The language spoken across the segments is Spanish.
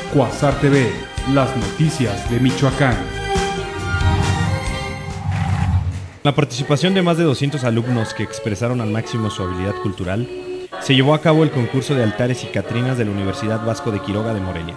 Cuasar TV, las noticias de Michoacán. La participación de más de 200 alumnos que expresaron al máximo su habilidad cultural, se llevó a cabo el concurso de altares y catrinas de la Universidad Vasco de Quiroga de Morelia.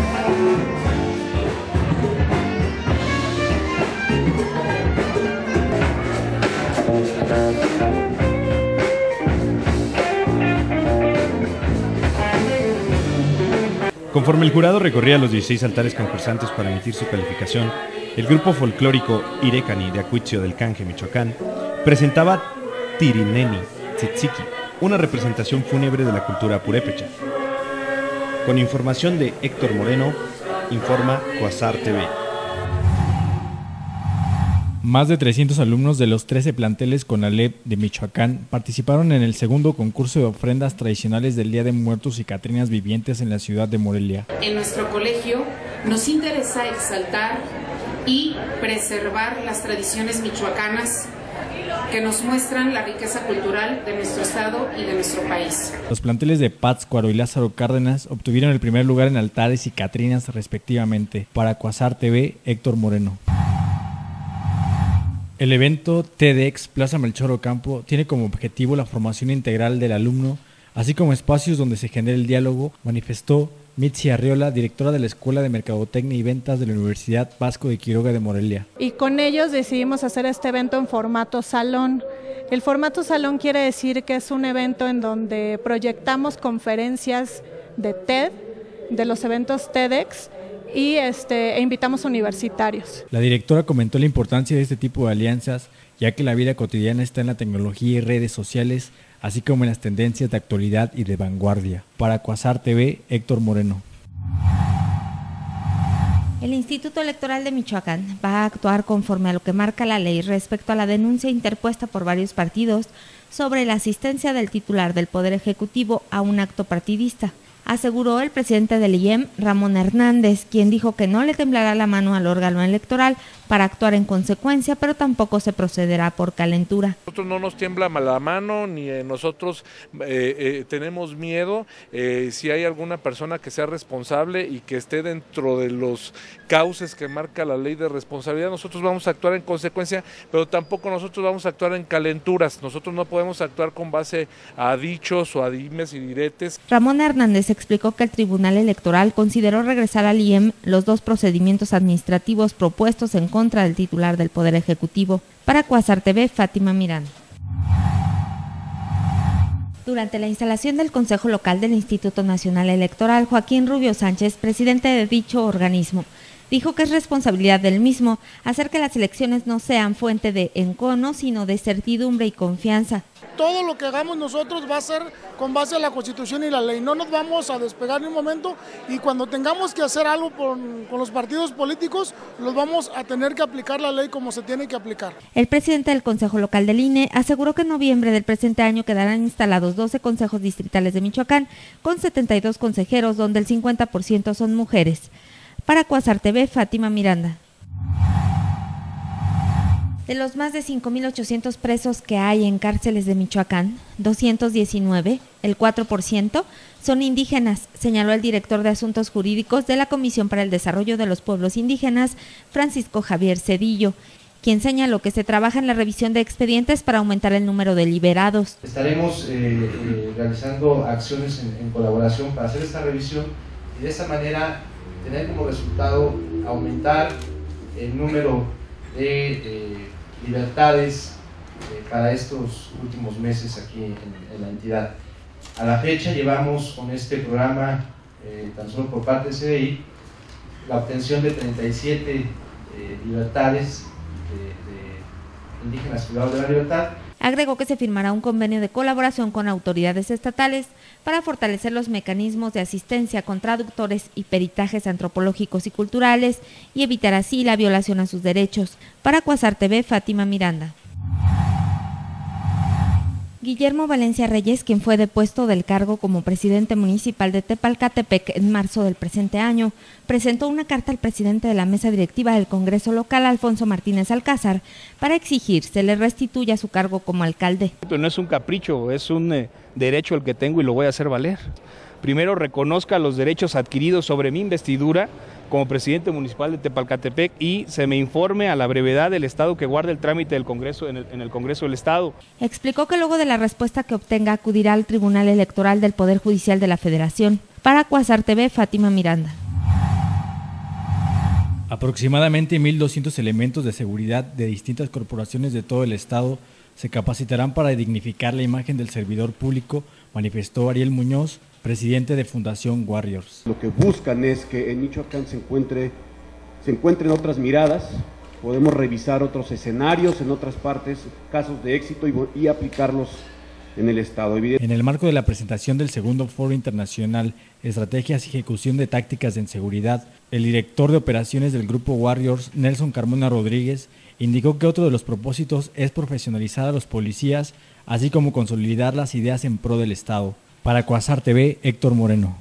Conforme el jurado recorría los 16 altares concursantes para emitir su calificación, el grupo folclórico Irecani de Acuitzio del Canje, Michoacán, presentaba Tirineni Tzitziki, una representación fúnebre de la cultura purépecha. Con información de Héctor Moreno, informa Cuasar TV. Más de 300 alumnos de los 13 planteles CONALEP de Michoacán participaron en el segundo concurso de ofrendas tradicionales del Día de Muertos y Catrinas vivientes en la ciudad de Morelia. En nuestro colegio nos interesa exaltar y preservar las tradiciones michoacanas que nos muestran la riqueza cultural de nuestro estado y de nuestro país. Los planteles de Pátzcuaro y Lázaro Cárdenas obtuvieron el primer lugar en altares y catrinas respectivamente. Para Cuasar TV, Héctor Moreno. El evento TEDx Plaza Melchor Ocampo tiene como objetivo la formación integral del alumno, así como espacios donde se genere el diálogo, manifestó Mitzi Arriola, directora de la Escuela de Mercadotecnia y Ventas de la Universidad Vasco de Quiroga de Morelia. Y con ellos decidimos hacer este evento en formato salón. El formato salón quiere decir que es un evento en donde proyectamos conferencias de TED, de los eventos TEDx, y invitamos universitarios. La directora comentó la importancia de este tipo de alianzas, ya que la vida cotidiana está en la tecnología y redes sociales, así como en las tendencias de actualidad y de vanguardia. Para Cuasar TV, Héctor Moreno. El Instituto Electoral de Michoacán va a actuar conforme a lo que marca la ley respecto a la denuncia interpuesta por varios partidos sobre la asistencia del titular del Poder Ejecutivo a un acto partidista. Aseguró el presidente del IEM, Ramón Hernández, quien dijo que no le temblará la mano al órgano electoral para actuar en consecuencia, pero tampoco se procederá por calentura. Nosotros no nos tiembla la mano, ni nosotros tenemos miedo. Si hay alguna persona que sea responsable y que esté dentro de los cauces que marca la ley de responsabilidad, nosotros vamos a actuar en consecuencia, pero tampoco nosotros vamos a actuar en calenturas. Nosotros no podemos actuar con base a dichos o a dimes y diretes. Ramón Hernández explicó que el Tribunal Electoral consideró regresar al IEM los dos procedimientos administrativos propuestos en contra del titular del Poder Ejecutivo. Para Cuasar TV, Fátima Miranda. Durante la instalación del Consejo Local del Instituto Nacional Electoral, Joaquín Rubio Sánchez, presidente de dicho organismo, dijo que es responsabilidad del mismo hacer que las elecciones no sean fuente de encono, sino de certidumbre y confianza. Todo lo que hagamos nosotros va a ser con base a la Constitución y la ley. No nos vamos a despegar ni un momento, y cuando tengamos que hacer algo con los partidos políticos, los vamos a tener que aplicar la ley como se tiene que aplicar. El presidente del Consejo Local del INE aseguró que en noviembre del presente año quedarán instalados 12 consejos distritales de Michoacán con 72 consejeros, donde el 50% son mujeres. Para Cuasar TV, Fátima Miranda. De los más de 5.800 presos que hay en cárceles de Michoacán, 219, el 4%, son indígenas, señaló el director de Asuntos Jurídicos de la Comisión para el Desarrollo de los Pueblos Indígenas, Francisco Javier Cedillo, quien señaló que se trabaja en la revisión de expedientes para aumentar el número de liberados. Estaremos realizando acciones en colaboración para hacer esta revisión y de esa manera tener como resultado aumentar el número de libertades para estos últimos meses aquí en la entidad. A la fecha llevamos con este programa, tan solo por parte de CDI, la obtención de 37 libertades de indígenas privados de la libertad. Agregó que se firmará un convenio de colaboración con autoridades estatales para fortalecer los mecanismos de asistencia con traductores y peritajes antropológicos y culturales y evitar así la violación a sus derechos. Para Cuasar TV, Fátima Miranda. Guillermo Valencia Reyes, quien fue depuesto del cargo como presidente municipal de Tepalcatepec en marzo del presente año, presentó una carta al presidente de la mesa directiva del Congreso local, Alfonso Martínez Alcázar, para exigir se le restituya su cargo como alcalde. No es un capricho, es un derecho el que tengo y lo voy a hacer valer. primero reconozca los derechos adquiridos sobre mi investidura como presidente municipal de Tepalcatepec y se me informe a la brevedad del estado que guarda el trámite del Congreso en el Congreso del Estado. Explicó que luego de la respuesta que obtenga acudirá al Tribunal Electoral del Poder Judicial de la Federación. Para Cuasar TV, Fátima Miranda. Aproximadamente 1.200 elementos de seguridad de distintas corporaciones de todo el estado se capacitarán para dignificar la imagen del servidor público, manifestó Ariel Muñoz, presidente de Fundación Warriors. Lo que buscan es que en Michoacán se encuentren otras miradas, podemos revisar otros escenarios en otras partes, casos de éxito y aplicarlos en el Estado. En el marco de la presentación del segundo Foro Internacional Estrategias y Ejecución de Tácticas en Seguridad, el director de operaciones del Grupo Warriors, Nelson Carmona Rodríguez, indicó que otro de los propósitos es profesionalizar a los policías, así como consolidar las ideas en pro del Estado. Para Cuasar TV, Héctor Moreno.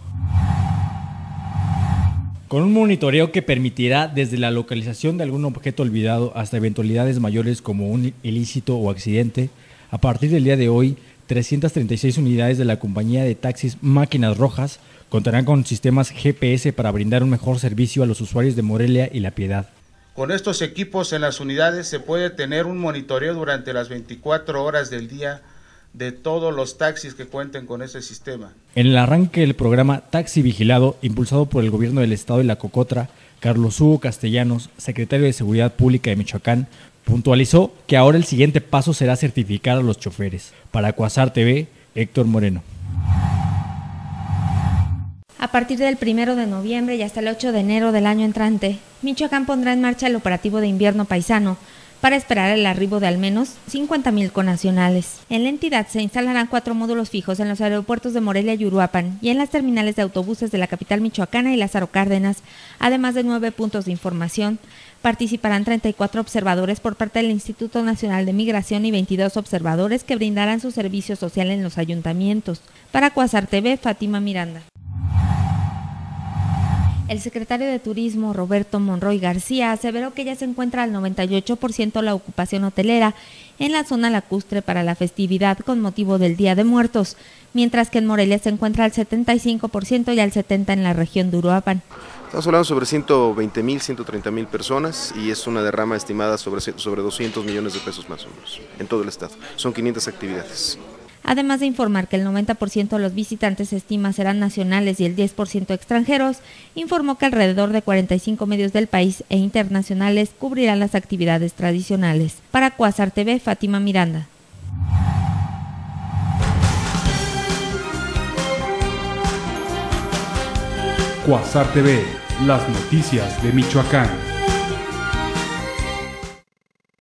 Con un monitoreo que permitirá desde la localización de algún objeto olvidado hasta eventualidades mayores como un ilícito o accidente, a partir del día de hoy, 336 unidades de la compañía de taxis Máquinas Rojas contarán con sistemas GPS para brindar un mejor servicio a los usuarios de Morelia y La Piedad. Con estos equipos en las unidades se puede tener un monitoreo durante las 24 horas del día de todos los taxis que cuenten con ese sistema. En el arranque del programa Taxi Vigilado, impulsado por el Gobierno del Estado y la Cocotra, Carlos Hugo Castellanos, secretario de Seguridad Pública de Michoacán, puntualizó que ahora el siguiente paso será certificar a los choferes. Para Cuasar TV, Héctor Moreno. A partir del 1 de noviembre y hasta el 8 de enero del año entrante, Michoacán pondrá en marcha el operativo de invierno paisano para esperar el arribo de al menos 50,000 connacionales. En la entidad se instalarán 4 módulos fijos en los aeropuertos de Morelia y Uruapan y en las terminales de autobuses de la capital michoacana y Lázaro Cárdenas, además de 9 puntos de información. Participarán 34 observadores por parte del Instituto Nacional de Migración y 22 observadores que brindarán su servicio social en los ayuntamientos. Para Cuasar TV, Fátima Miranda. El secretario de Turismo, Roberto Monroy García, aseveró que ya se encuentra al 98% la ocupación hotelera en la zona lacustre para la festividad con motivo del Día de Muertos, mientras que en Morelia se encuentra al 75% y al 70% en la región de Uruapan. Estamos hablando sobre 120,000, 130,000 personas y es una derrama estimada sobre 200 millones de pesos más o menos en todo el estado. Son 500 actividades. Además de informar que el 90% de los visitantes se estima serán nacionales y el 10% extranjeros, informó que alrededor de 45 medios del país e internacionales cubrirán las actividades tradicionales. Para Cuasar TV, Fátima Miranda. Cuasar TV, las noticias de Michoacán.